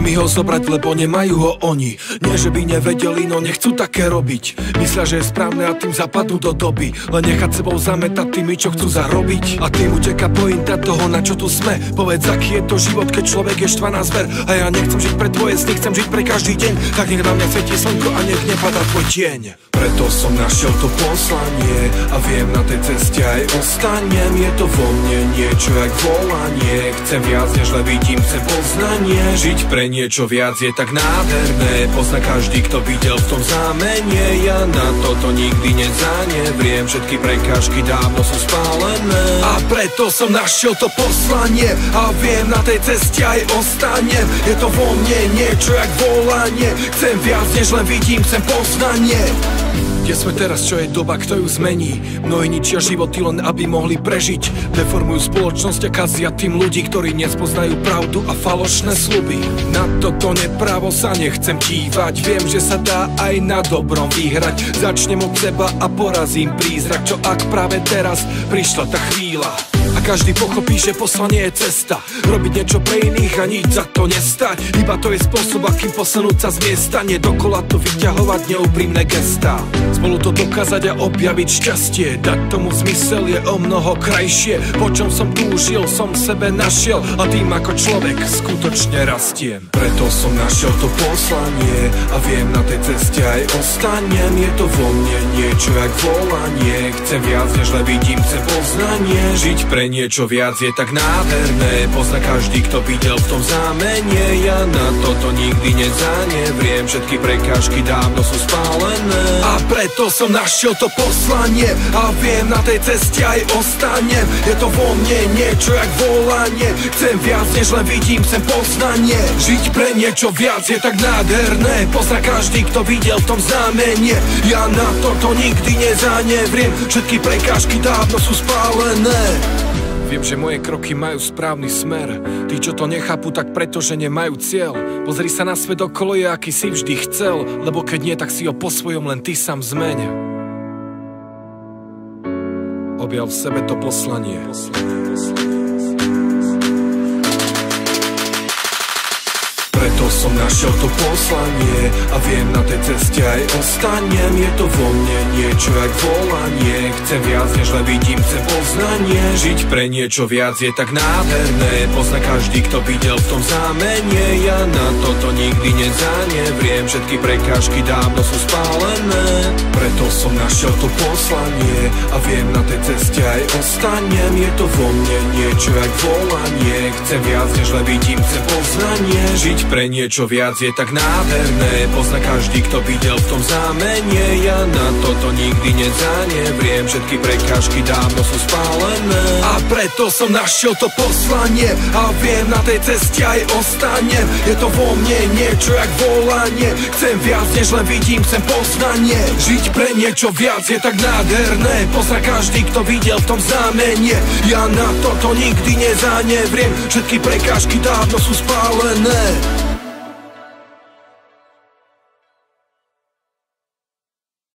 mi ho zobrať, lebo nemajú ho oni. Nie, že by nevedeli, no nechcú také robiť. Myslia, že je správne a tým zapadnú do doby. Len nechať sebou zametať tými, čo chcú zarobiť. A tým uteká pointa toho, na čo tu sme. Povedz, aký je to život, keď človek je štvaná zver. A ja nechcem žiť pre tvoje sny, chcem žiť pre každý deň. Tak nech na mňa svieti slnko a nech nepadá tvoj tieň. Preto som našiel to poslanie a viem, na tej ceste aj ostanem. Je to vo mne niečo jak volanie. Chcem viac, než len vidím, chcem poznanie. Žiť pre niečo viac je tak nádherné. Pozná každý, kto videl v tom zámene. Ja na toto nikdy nezanevriem. Všetky prekážky dávno sú spálené. A preto som našiel to poslanie a viem, na tej ceste aj ostanem. Je to vo mne niečo jak volanie. Chcem viac, než len vidím, chcem poznanie. Kde sme teraz, čo je doba, kto ju zmení? Mnohí ničia životy len aby mohli prežiť. Deformujú spoločnosť a kazia tým ľudí, ktorí nespoznajú pravdu a falošné sľuby. Na toto neprávo sa nechcem dívať. Viem, že sa dá aj na dobrom vyhrať. Začnem od seba a porazím prízrak. Čo ak práve teraz prišla tá chvíľa a každý pochopí, že poslanie je cesta. Robiť niečo pre iných a nič za to nestať. Iba to je spôsob, akým posunúť sa z miesta. Nie dokola to vyťahovať neúprimné gestá. Spolu to dokázať a objaviť šťastie. Dať tomu zmysel je o mnoho krajšie. Po čom som túžil, som sebe našiel. A tým ako človek skutočne rastiem. Preto som našiel to poslanie a viem, na tej ceste aj ostanem. Je to vo mne niečo jak volanie. Chcem viac, než len vidím, chcem poznanie. Žiť pre niečo viac je tak nádherné. Pozná každý, kto videl v tom zámene. Ja na toto nikdy nezanevriem. Všetky prekážky dávno sú spálené. A preto som našiel to poslanie a viem, na tej ceste aj ostanem. Je to vo mne niečo jak volanie. Chcem viac, než len vidím, chcem poznanie. Žiť pre niečo viac je tak nádherné. Pozná každý, kto videl v tom znamenie. Ja na toto nikdy nezanevriem. Všetky prekážky dávno sú spálené. Viem, že moje kroky majú správny smer. Tí, čo to nechápu, tak preto, že nemajú cieľ. Pozri sa na svet okolo, je aký si vždy chcel. Lebo keď nie, tak si ho po svojom len ty sám zmeň. Objav v sebe to poslanie. Preto som našiel to poslanie a viem, na tej ceste aj ostanem. Je to vo mne niečo jak volanie. Chcem viac, než len vidím, chcem poznanie. Žiť pre niečo viac je tak nádherné. Pozná každý, kto videl v tom zámene. Ja na toto nikdy nezanevriem. Všetky prekážky dávno sú spálené. Preto som našiel to poslanie a viem, na tej ceste aj ostanem. Je to vo mne niečo jak volanie. Chcem viac, než len vidím, chcem poznanie. Žiť pre niečo viac je tak nádherné. Pozná každý, kto videl v tom zámene. Ja na toto nikdy nezanevriem. Všetky prekážky dávno sú spálené. A preto som našiel to poslanie a viem, na tej ceste aj ostanem. Je to vo mne niečo jak volanie. Chcem viac, než len vidím, chcem poznanie. Žiť pre niečo viac je tak nádherné. Pozná každý, kto videl v tom znamenie. Ja na toto nikdy nezanevriem. Všetky prekážky dávno sú spálené.